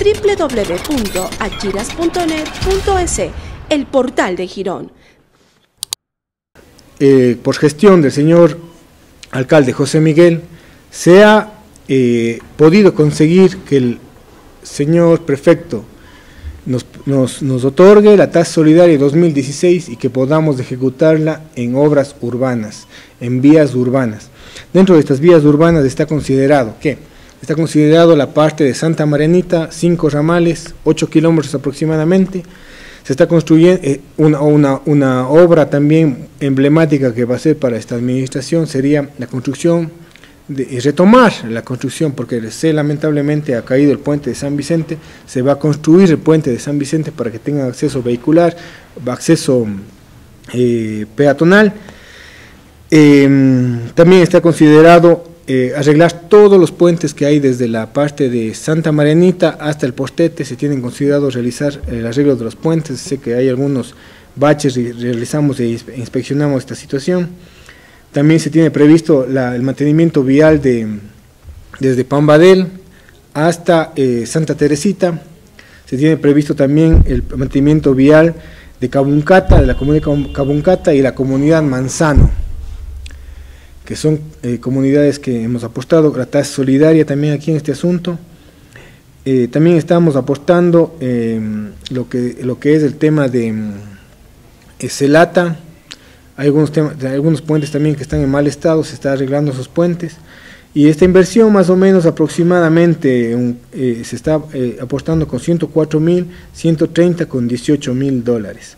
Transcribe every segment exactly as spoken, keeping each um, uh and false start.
w w w punto achiras punto net punto es, el portal de Girón. Eh, por gestión del señor alcalde José Miguel, se ha eh, podido conseguir que el señor prefecto nos, nos, nos otorgue la tasa solidaria dos mil dieciséis y que podamos ejecutarla en obras urbanas, en vías urbanas. Dentro de estas vías urbanas está considerado que está considerado la parte de Santa Marianita, cinco ramales, ocho kilómetros aproximadamente. Se está construyendo eh, una, una, una obra también emblemática que va a ser para esta administración, sería la construcción, de, y retomar la construcción, porque sé, lamentablemente ha caído el puente de San Vicente. Se va a construir el puente de San Vicente para que tenga acceso vehicular, acceso eh, peatonal. Eh, también está considerado Eh, arreglar todos los puentes que hay desde la parte de Santa Marianita hasta el Postete. Se tienen considerado realizar el arreglo de los puentes. Sé que hay algunos baches y realizamos e inspeccionamos esta situación. También se tiene previsto la, el mantenimiento vial de, desde Pambadel hasta eh, Santa Teresita. Se tiene previsto también el mantenimiento vial de Cabuncata, de la comunidad Cabuncata y la comunidad Manzano, que son eh, comunidades que hemos apostado, la tasa solidaria también aquí en este asunto. Eh, también estamos apostando eh, lo, que, lo que es el tema de eh, Celata. Hay algunos, temas, algunos puentes también que están en mal estado, se está arreglando esos puentes. Y esta inversión más o menos aproximadamente un, eh, se está eh, apostando con ciento cuatro mil ciento treinta con dieciocho mil dólares.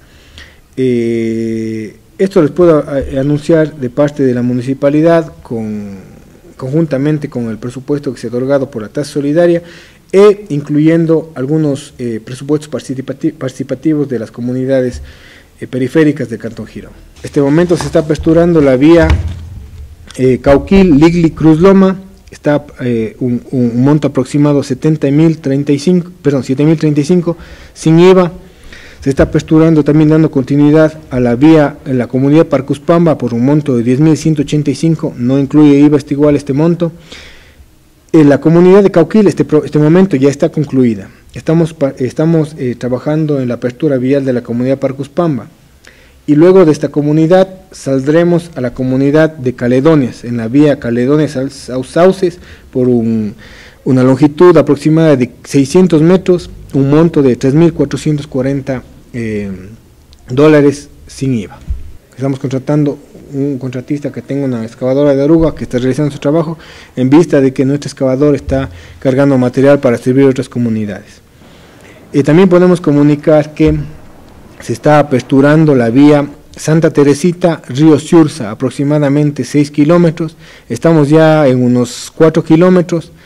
Eh, Esto les puedo anunciar de parte de la municipalidad, con, conjuntamente con el presupuesto que se ha otorgado por la tasa solidaria, e incluyendo algunos eh, presupuestos participati participativos de las comunidades eh, periféricas del Cantón Girón. En este momento se está aperturando la vía eh, Cauquil, Ligli, Cruz Loma. Está eh, un, un monto aproximado de setenta mil treinta y cinco, perdón, siete mil treinta y cinco sin I V A. Se está aperturando también, dando continuidad a la vía en la comunidad Parcuspamba por un monto de diez mil ciento ochenta y cinco, no incluye I V A, está igual este monto. En la comunidad de Cauquil, este, este momento ya está concluida. Estamos, estamos eh, trabajando en la apertura vial de la comunidad Parcuspamba. Y luego de esta comunidad saldremos a la comunidad de Caledonias, en la vía Caledonias-Sauces, por un, una longitud aproximada de seiscientos metros, un monto de tres mil cuatrocientos cuarenta eh, dólares sin I V A. Estamos contratando un contratista que tenga una excavadora de oruga que está realizando su trabajo en vista de que nuestro excavador está cargando material para servir a otras comunidades. Y también podemos comunicar que se está aperturando la vía Santa Teresita, Río Ciurza, aproximadamente seis kilómetros. Estamos ya en unos cuatro kilómetros.